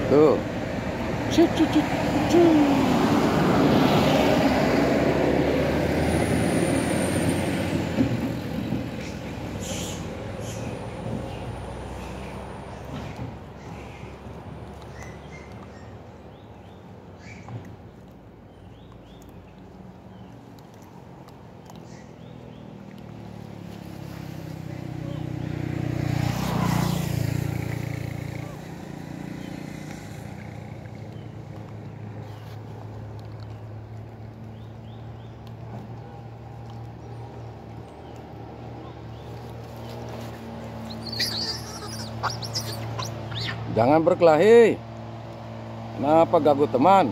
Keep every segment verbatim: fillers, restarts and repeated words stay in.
Tuh. Cut, cut, cut, cut. Jangan berkelahi. Kenapa ganggu teman?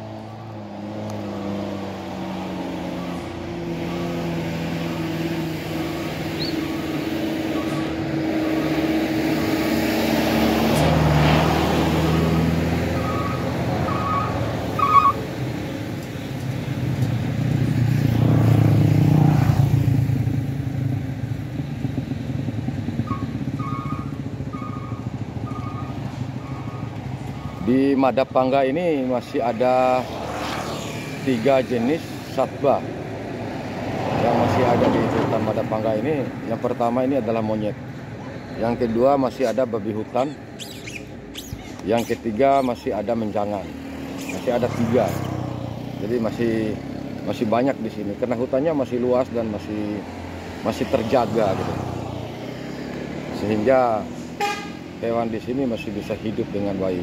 Di Madapangga ini masih ada tiga jenis satwa yang masih ada di hutan Madapangga ini. Yang pertama ini adalah monyet. Yang kedua masih ada babi hutan. Yang ketiga masih ada menjangan. Masih ada tiga. Jadi masih masih banyak di sini karena hutannya masih luas dan masih masih terjaga gitu. Sehingga hewan di sini masih bisa hidup dengan baik.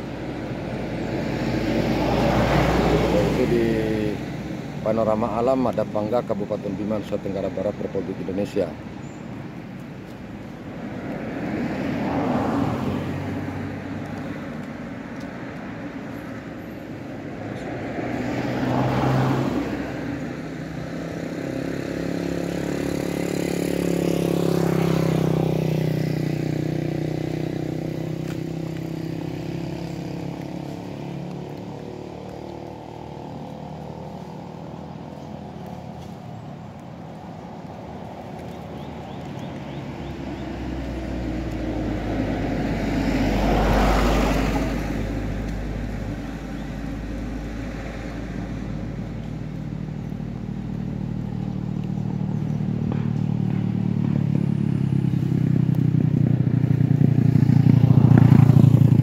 Itu di panorama alam Madapangga, Kabupaten Bima, Nusa Tenggara Barat, Republik Indonesia.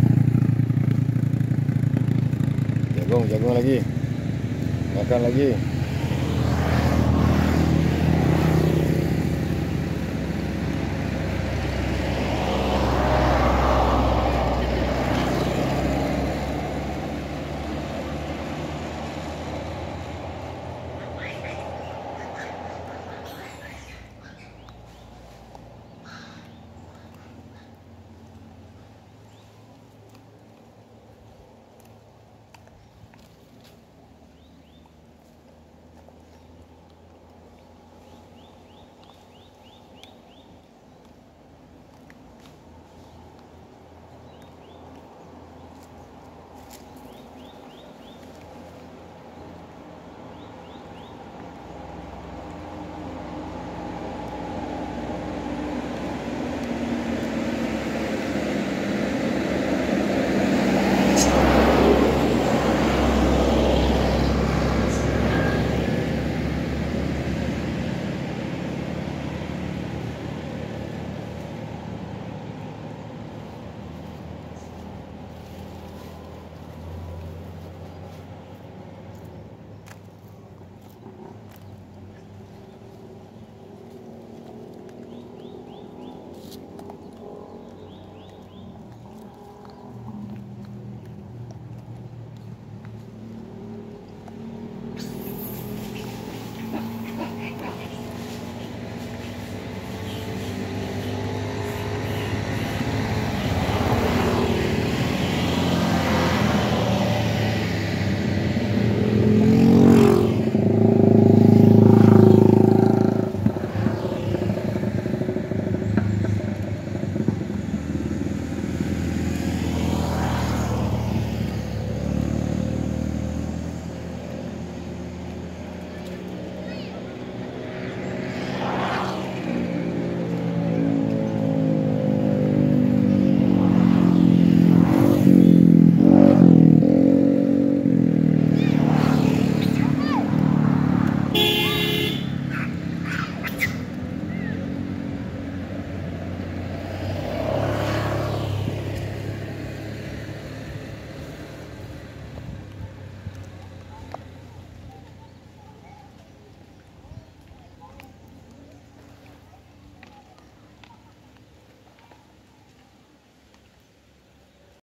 Jagung, jagung lagi, makan lagi.